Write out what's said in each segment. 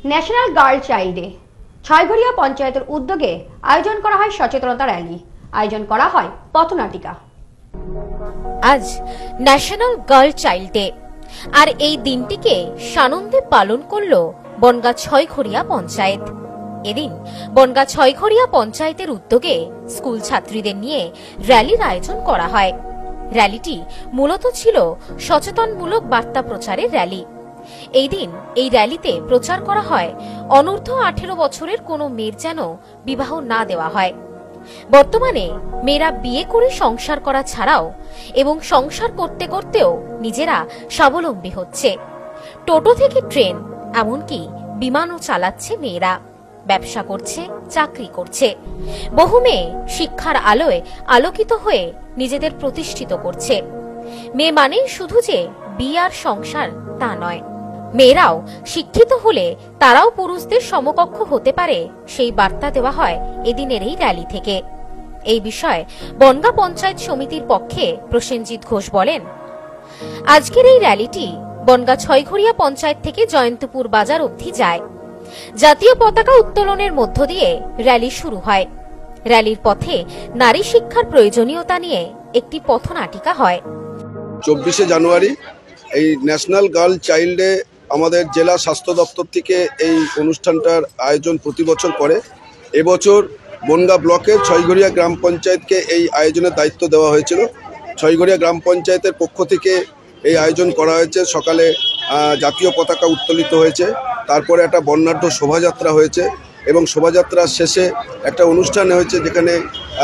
National girl child day Chhoyghoria পঞ্চায়েতের উদ্যোগে আয়োজন করা হয় সচেতনতা র্যালি। আয়োজন করা হয় পথনাটিকা। আজ ন্যাশনাল গার্ল চাইল্ড ডে, আর এই দিনটিকে সানন্দে পালন করল বনগা ছয়ঘরিয়া পঞ্চায়েত। এদিন বনগা ছয়ঘরিয়া পঞ্চায়েতের উদ্যোগে স্কুল ছাত্রীদের নিয়ে র্যালির আয়োজন করা হয়। র্যালিটি মূলত ছিল সচেতনমূলক বার্তা প্রচারের র্যালি। এই দিন এই র্যালিতে প্রচার করা হয় অনূর্ধ্ব 18 বছরের কোনো মেয়ের যেন বিবাহ না দেওয়া হয়। বর্তমানে মেয়েরা বিয়ে করে সংসার করা ছাড়াও এবং সংসার করতে করতেও নিজেরা স্বাবলম্বী হচ্ছে। টোটো থেকে ট্রেন, এমনকি বিমানও চালাচ্ছে মেয়েরা, ব্যবসা করছে, চাকরি করছে। বহু মেয়ে শিক্ষার আলোয় আলোকিত হয়ে নিজেদের প্রতিষ্ঠিত করছে। মেয়ে মানে শুধু যে বিয়ে আর সংসার তা নয়, মেয়েরাও শিক্ষিত হলে তারাও পুরুষদের সমকক্ষ হতে পারে, সেই বার্তা দেওয়া হয় এদিনের এই র্যালি থেকে। এই বিষয়ে বনগা পঞ্চায়েত সমিতির পক্ষে প্রসেনজিৎ ঘোষ বলেন, আজকের এই র্যালিটি বনগা ছয়ঘরিয়া পঞ্চায়েত থেকে জয়ন্তপুর বাজার অবধি যায়। জাতীয় পতাকা উত্তোলনের মধ্য দিয়ে র্যালি শুরু হয়। র্যালির পথে নারী শিক্ষার প্রয়োজনীয়তা নিয়ে একটি পথনাটিকা হয়। 24শে জানুয়ারি এই ন্যাশনাল গার্ল চাইল্ড ডে আমাদের জেলা স্বাস্থ্য দপ্তর থেকে এই অনুষ্ঠানটার আয়োজন প্রতি বছর করে। এবছর বনগা ব্লকের ছয়ঘরিয়া গ্রাম পঞ্চায়েতকে এই আয়োজনের দায়িত্ব দেওয়া হয়েছিল। ছয়ঘরিয়া গ্রাম পঞ্চায়েতের পক্ষ থেকে এই আয়োজন করা হয়েছে। সকালে জাতীয় পতাকা উত্তোলিত হয়েছে, তারপরে একটা বর্ণাঢ্য শোভাযাত্রা হয়েছে এবং শোভাযাত্রার শেষে একটা অনুষ্ঠান হয়েছে যেখানে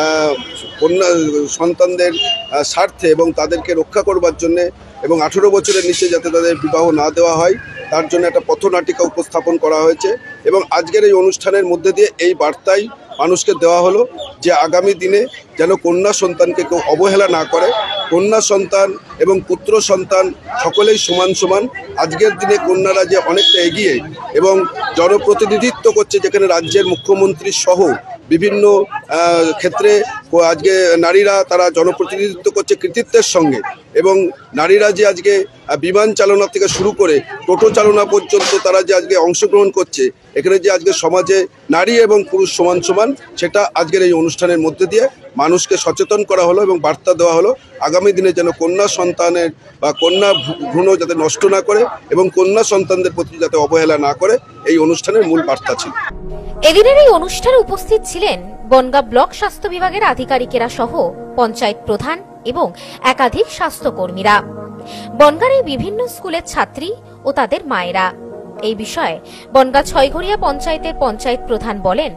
কন্যা সন্তানদের স্বার্থে এবং তাদেরকে রক্ষা করবার জন্যে এবং 18 বছরের নিচে যাতে তাদের বিবাহ না দেওয়া হয় তার জন্য একটা পথনাটিকা উপস্থাপন করা হয়েছে। এবং আজকের এই অনুষ্ঠানের মধ্যে দিয়ে এই বার্তাই মানুষকে দেওয়া হলো যে আগামী দিনে যেন কন্যা সন্তানকে কেউ অবহেলা না করে। কন্যা সন্তান এবং পুত্র সন্তান সকলেই সমান সমান। আজকের দিনে কন্যারা যে অনেকটা এগিয়ে এবং জনপ্রতিনিধিত্ব করছে, যেখানে রাজ্যের মুখ্যমন্ত্রী সহ বিভিন্ন ক্ষেত্রে আজকে নারীরা তারা জনপ্রতিনিধিত্ব করছে কৃতিত্বের সঙ্গে। এবং নারীরা যে আজকে বিমান চালনা থেকে শুরু করে টোটো চালনা পর্যন্ত তারা যে আজকে অংশগ্রহণ করছে, এখানে যে আজকে সমাজে নারী এবং পুরুষ সমান সমান, সেটা আজকের এই অনুষ্ঠানের মধ্যে দিয়ে মানুষকে সচেতন করা হলো এবং বার্তা দেওয়া হলো আগামী দিনে যেন কন্যা সন্তানের বা কন্যা ভ্রূণ যাতে নষ্ট না করে এবং কন্যা সন্তানদের প্রতি যাতে অবহেলা না করে, এই অনুষ্ঠানের মূল বার্তা ছিল। এদিনের এই অনুষ্ঠানে উপস্থিত ছিলেন বনগা ব্লক স্বাস্থ্য বিভাগের আধিকারিকেরা সহ পঞ্চায়েত প্রধান এবং একাধিক স্বাস্থ্যকর্মীরা, বনগার এই বিভিন্ন স্কুলের ছাত্রী ও তাদের মায়েরা। এই বিষয়ে বনগা ছয়ঘরিয়া পঞ্চায়েতের পঞ্চায়েত প্রধান বলেন,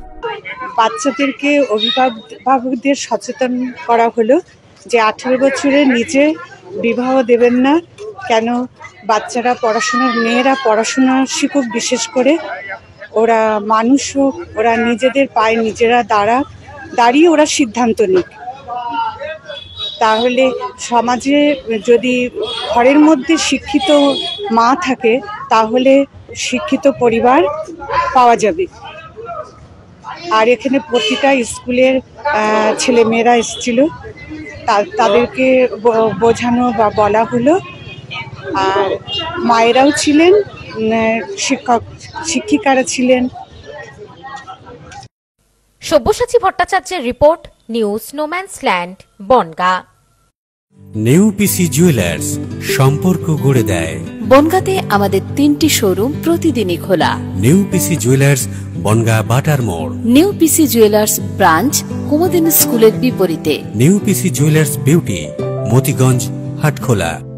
বাচ্চাদেরকে অভিভাবকদের সচেতন করা হলো যে 18 বছরের নিচে বিবাহ দেবেন না। কেন বাচ্চারা মেয়েরা পড়াশোনা শিখুক, বিশেষ করে ওরা মানুষ হোক, ওরা নিজেদের পায়ে নিজেরা দাঁড়িয়ে ওরা সিদ্ধান্ত নিক। তাহলে সমাজে যদি ঘরের মধ্যে শিক্ষিত মা থাকে তাহলে শিক্ষিত পরিবার পাওয়া যাবে। আর এখানে প্রতিটা স্কুলের ছেলে মেয়েরা এসেছিল, তাদেরকে বোঝানো বা বলা হলো। আর মায়েরাও ছিলেন, শিক্ষিকারা ছিলেন। সব্যসাচী ভট্টাচার্যের report, news no man's land, Bongaon. New PC jewellers, সম্পর্ক গড়ে দেয়। বনগাঁতে আমাদের 3টি শোরুম প্রতিদিনই খোলা। নিউ পিসি জুয়েলার্স, বনগা বাটার মোড়। New PC jewellers branch, Kumudini স্কুলের বিপরীতে। New PC jewellers beauty, Motiganj, Hatkhola.